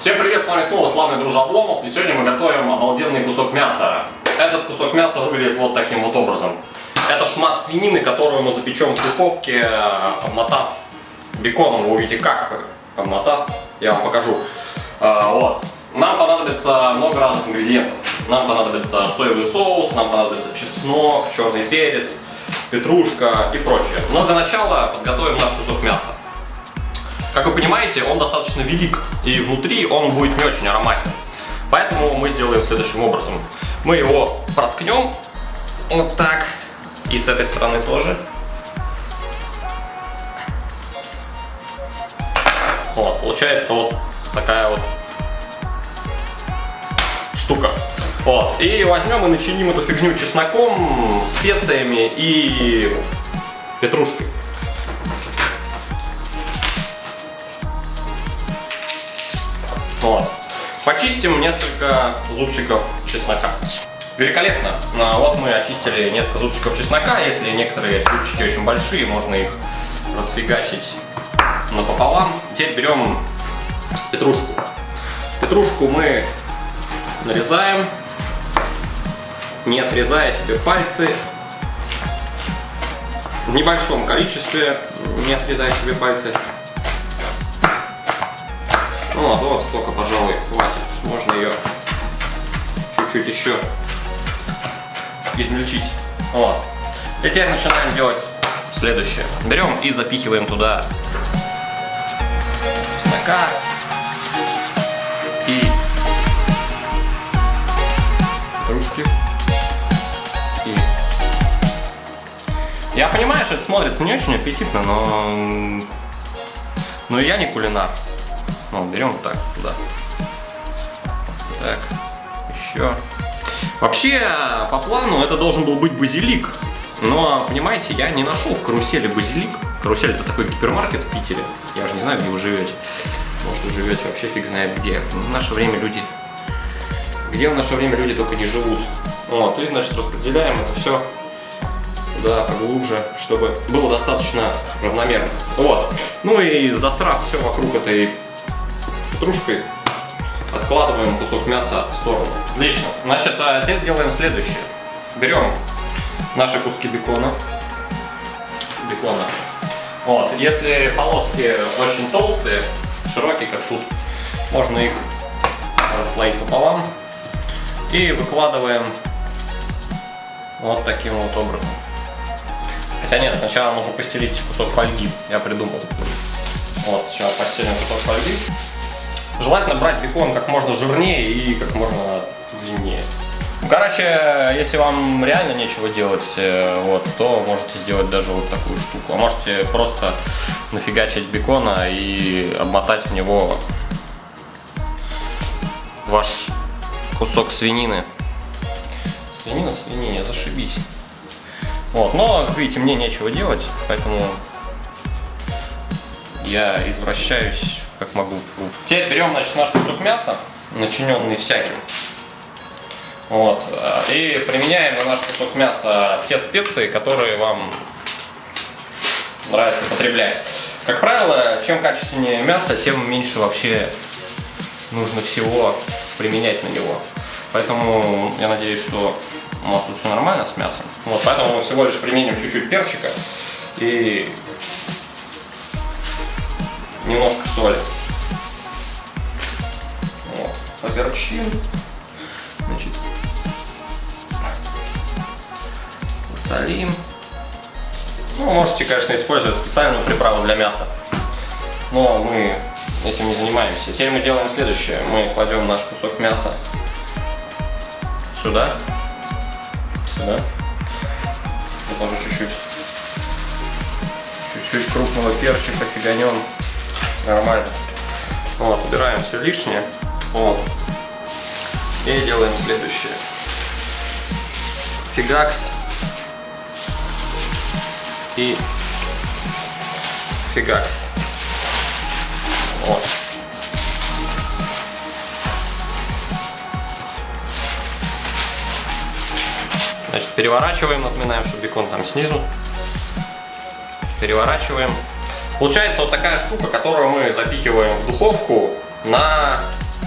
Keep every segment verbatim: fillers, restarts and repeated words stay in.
Всем привет, с вами снова славный дружа Обломов, и сегодня мы готовим обалденный кусок мяса. Этот кусок мяса выглядит вот таким вот образом. Это шмат свинины, которую мы запечем в духовке, обмотав беконом. Вы увидите как, обмотав, я вам покажу. Вот. Нам понадобится много разных ингредиентов. Нам понадобится соевый соус, нам понадобится чеснок, черный перец, петрушка и прочее. Но для начала подготовим наш кусок мяса. Как вы понимаете, он достаточно велик, и внутри он будет не очень ароматен. Поэтому мы сделаем следующим образом. Мы его проткнем вот так, и с этой стороны тоже. Вот, получается вот такая вот штука. Вот, и возьмем и начиним эту фигню чесноком, специями и петрушкой. Вот. Почистим несколько зубчиков чеснока. Великолепно. Вот мы очистили несколько зубчиков чеснока. Если некоторые зубчики очень большие, можно их расфигачить напополам. Теперь берем петрушку. Петрушку мы нарезаем, не отрезая себе пальцы. В небольшом количестве, не отрезая себе пальцы. Ну, а вот столько, пожалуй, хватит. Можно ее чуть-чуть еще измельчить. Вот. И теперь начинаем делать следующее. Берем и запихиваем туда чеснока и петрушки. И... Я понимаю, что это смотрится не очень аппетитно, но... Но и я не кулинар. Ну, берем так, туда. Так, еще. Вообще, по плану, это должен был быть базилик. Но, понимаете, я не нашел в Карусели базилик. Карусель — это такой гипермаркет в Питере. Я же не знаю, где вы живете. Может, вы живете вообще фиг знает где. В наше время люди... Где в наше время люди только не живут. Вот, и, значит, распределяем это все туда поглубже, чтобы было достаточно равномерно. Вот. Ну и засрав все вокруг этой петрушкой, откладываем кусок мяса в сторону. Отлично. Значит, а теперь делаем следующее. Берем наши куски бекона. Бекона. Вот. Если полоски очень толстые, широкие, как тут, можно их расслоить пополам. И выкладываем вот таким вот образом. Хотя нет, сначала нужно постелить кусок фольги. Я придумал. Вот, сейчас постелим кусок фольги. Желательно брать бекон как можно жирнее и как можно длиннее. Короче, если вам реально нечего делать, вот, то можете сделать даже вот такую штуку. А можете просто нафигачить бекона и обмотать в него ваш кусок свинины. Свинина в свинине, зашибись. Вот, но, как видите, мне нечего делать, поэтому я извращаюсь как могу. Теперь берем, значит, наш кусок мяса, начиненный всяким. Вот, и применяем на наш кусок мяса те специи, которые вам нравится потреблять. Как правило, чем качественнее мясо, тем меньше вообще нужно всего применять на него. Поэтому я надеюсь, что у нас тут все нормально с мясом. Вот, поэтому мы всего лишь применим чуть-чуть перчика и немножко соли. Вот, поперчим. Значит, посолим. Ну, можете, конечно, использовать специальную приправу для мяса, но мы этим не занимаемся. Теперь мы делаем следующее. Мы кладем наш кусок мяса сюда. Сюда. Тоже чуть-чуть. Чуть-чуть крупного перчика фиганем. Нормально. Вот, убираем все лишнее. Вот. И делаем следующее. Фигакс. И фигакс. Вот. Значит, переворачиваем, напоминаем, что бекон там снизу. Переворачиваем. Получается вот такая штука, которую мы запихиваем в духовку на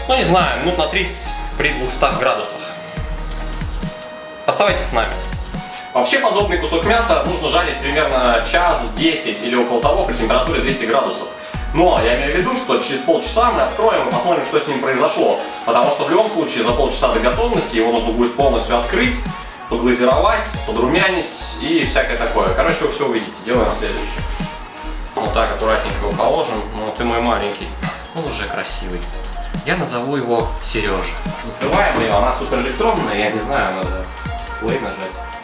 ну не знаю, минут на тридцать при двухстах градусах. Оставайтесь с нами. Вообще подобный кусок мяса нужно жарить примерно час, десять или около того при температуре двести градусов. Но я имею в виду, что через полчаса мы откроем и посмотрим, что с ним произошло. Потому что в любом случае за полчаса до готовности его нужно будет полностью открыть, поглазировать, подрумянить и всякое такое. Короче, вы все увидите. Делаем следующее. Вот так аккуратненько его положим. Ну, ты мой маленький. Он уже красивый. Я назову его Сережа. Закрываем ее, она суперэлектронная, я не знаю, надо плей нажать.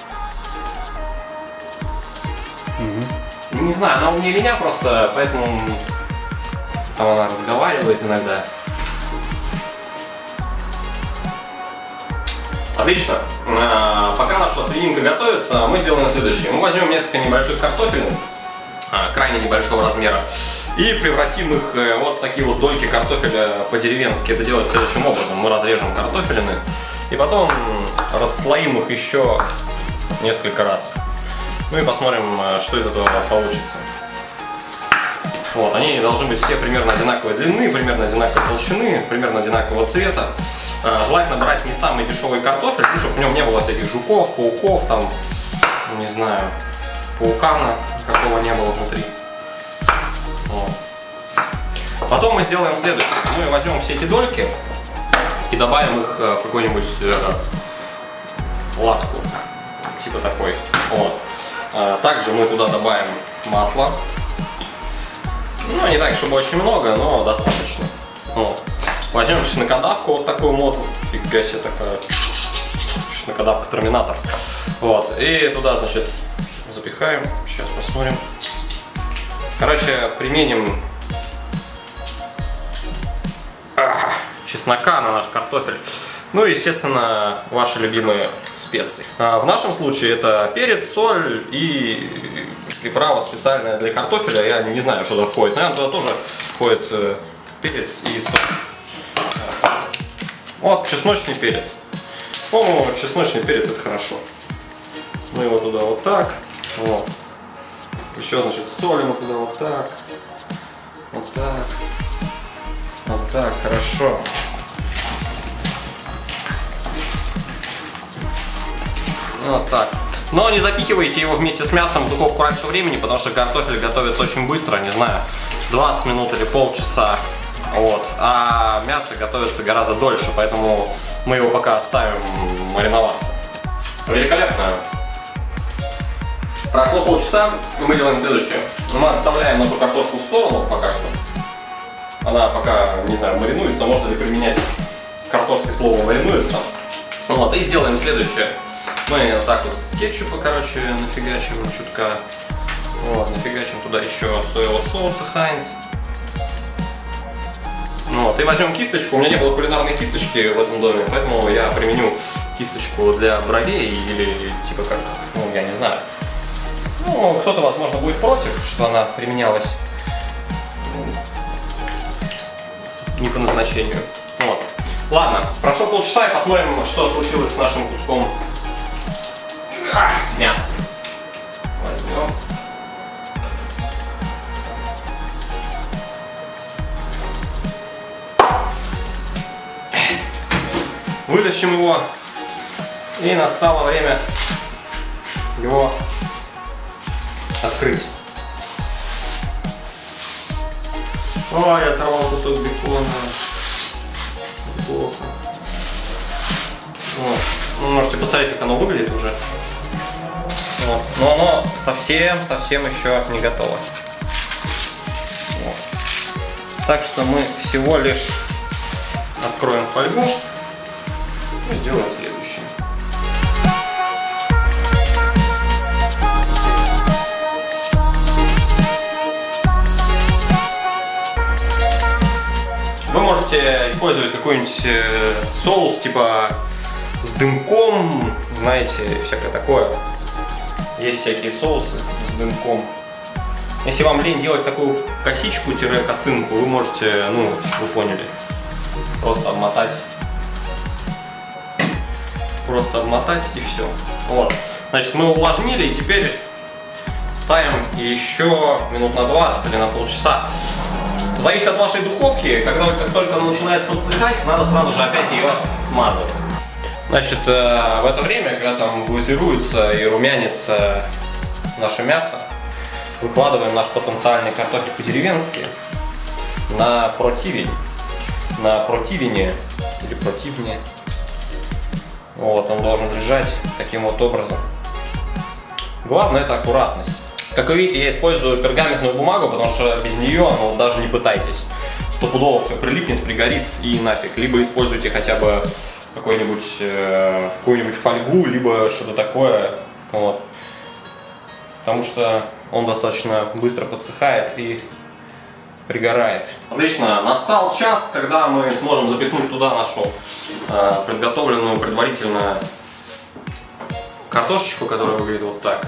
Угу. Не знаю, она умнее меня просто, поэтому там она разговаривает иногда. Отлично. А, пока наша свининка готовится, мы сделаем следующее. Мы возьмем несколько небольших картофелин, а, крайне небольшого размера, и превратим их вот в такие вот дольки картофеля по-деревенски. Это делать следующим образом. Мы разрежем картофелины и потом расслоим их еще несколько раз. Ну и посмотрим, что из этого получится. Вот, они должны быть все примерно одинаковой длины, примерно одинаковой толщины, примерно одинакового цвета. Желательно брать не самый дешевый картофель, ну, чтобы в нем не было всяких жуков, пауков, там, не знаю, паукана какого не было внутри. Вот. Потом мы сделаем следующее. Мы возьмем все эти дольки и добавим их в какую-нибудь э, латку, типа такой. Вот. Также мы туда добавим масло. Ну, не так, чтобы очень много, но достаточно. Вот. Возьмем чеснокодавку, вот такую моту. Фига себе такая. Чеснокодавка Терминатор. Вот. И туда, значит, запихаем. Сейчас посмотрим. Короче, применим чеснока на наш картофель. Ну и, естественно, ваши любимые специи. А в нашем случае это перец, соль и приправа специальная для картофеля. Я не знаю, что туда входит. Наверное, туда тоже входит э, перец и соль. Вот чесночный перец. По-моему, чесночный перец это хорошо. Мы его туда вот так. Вот. Еще, значит, солим туда вот так. Вот так. Вот так, хорошо. Вот так. Но не запихивайте его вместе с мясом в духовку раньше времени, потому что картофель готовится очень быстро, не знаю, двадцать минут или полчаса. Вот. А мясо готовится гораздо дольше, поэтому мы его пока оставим мариноваться. Великолепно. Прошло полчаса, и мы делаем следующее. Мы отставляем нашу картошку в сторону пока что. Она пока, не знаю, маринуется, можно ли применять картошкой слово маринуется. Вот, и сделаем следующее. Мы вот так вот кетчупа, короче, нафигачим чутка. Вот, нафигачим туда еще соевого соуса Хайнц. Вот, и возьмем кисточку. У меня не было кулинарной кисточки в этом доме, поэтому я применю кисточку для бровей или типа как, ну, я не знаю. Ну, кто-то, возможно, будет против, что она применялась не по назначению. Вот. Ладно, прошло полчаса и посмотрим, что случилось с нашим куском а, мяса. Возьмем. Вытащим его. И настало время его открыть. Ой, я оторвал кусок бекона. Плохо. Вот. Ну, можете посмотреть, как оно выглядит уже. Вот. Но оно совсем-совсем еще не готово. Вот. Так что мы всего лишь откроем фольгу и сделаем следующее. Вы можете использовать какой-нибудь соус типа с дымком, знаете, всякое такое. Есть всякие соусы с дымком. Если вам лень делать такую косичку-косынку, вы можете, ну, вы поняли, просто обмотать. Просто обмотать и все. Вот. Значит, мы увлажнили и теперь ставим еще минут на двадцать или на полчаса Зависит от вашей духовки, когда как только она начинает подсыхать, надо сразу же опять ее смазывать. Значит, в это время, когда там глазируется и румянится наше мясо, выкладываем наш потенциальный картофель по-деревенски на противень, на противне или противне. Вот, он должен лежать таким вот образом. Главное это аккуратность. Как вы видите, я использую пергаментную бумагу, потому что без нее, ну, даже не пытайтесь. Стопудово все прилипнет, пригорит и нафиг. Либо используйте хотя бы какую-нибудь э, какую-нибудь фольгу, либо что-то такое. Вот. Потому что он достаточно быстро подсыхает и пригорает. Отлично, настал час, когда мы сможем запихнуть туда нашу э, подготовленную предварительно картошечку, которая выглядит вот так.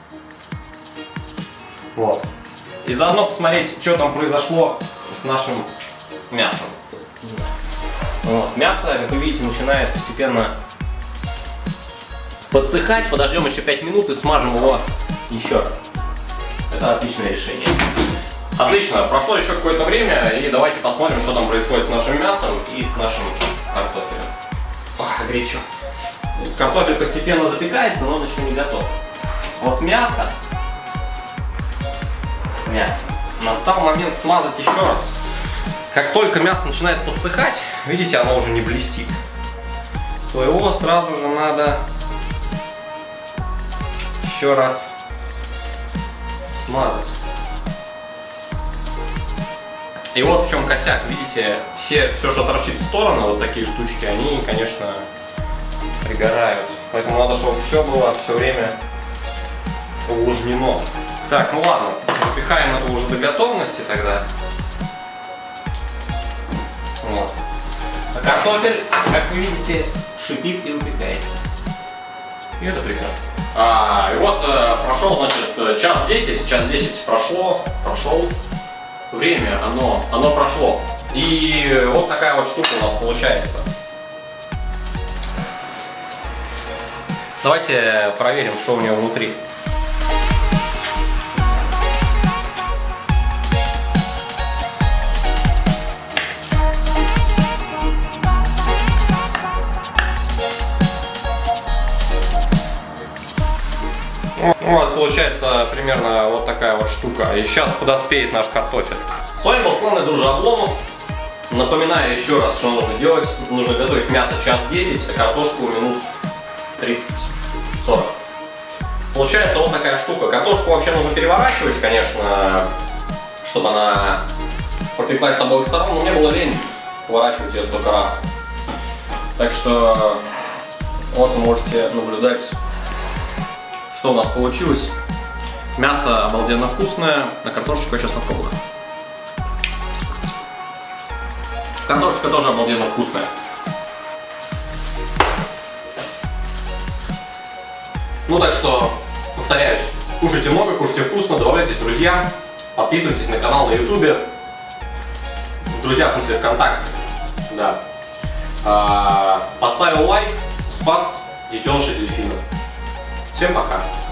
Вот. И заодно посмотреть, что там произошло с нашим мясом. Вот. Мясо, как вы видите, начинает постепенно подсыхать. Подождем еще пять минут и смажем его еще раз. Это отличное решение. Отлично, прошло еще какое-то время, и давайте посмотрим, что там происходит с нашим мясом и с нашим картофелем. Ах, горячо. Картофель постепенно запекается, но он еще не готов. Вот мясо. Мясо. Настал момент смазать еще раз. Как только мясо начинает подсыхать, видите, оно уже не блестит, то его сразу же надо еще раз смазать. И вот в чем косяк, видите, все, все, что торчит в сторону, вот такие штучки, они, конечно, пригорают. Поэтому надо, чтобы все было все время увлажнено. Так, ну ладно, запихаем это уже до готовности тогда. Вот. А картофель, как вы видите, шипит и выпекается. И это прекрасно. А, и вот э, прошел, значит, час десять, час десять прошло, прошел. Время, оно, оно прошло. И вот такая вот штука у нас получается. Давайте проверим, что у него внутри. Вот, получается примерно вот такая вот штука. И сейчас подоспеет наш картофель. С вами был славный дружа Обломов. Напоминаю еще раз, что нужно делать. Нужно готовить мясо час десять, а картошку минут тридцать-сорок. Получается вот такая штука. Картошку вообще нужно переворачивать, конечно, чтобы она пропеклась с обоих сторон. Но мне было лень поворачивать ее столько раз. Так что вот вы можете наблюдать, что у нас получилось. Мясо обалденно вкусное, на картошечку я сейчас попробую. Картошечка тоже обалденно вкусная. Ну так что, повторяюсь, кушайте много, кушайте вкусно, добавляйтесь, друзья, подписывайтесь на канал на ютубе. Друзья, в смысле, ВКонтакте. Да. А, поставил лайк, спас детеныша дельфина. Всем пока!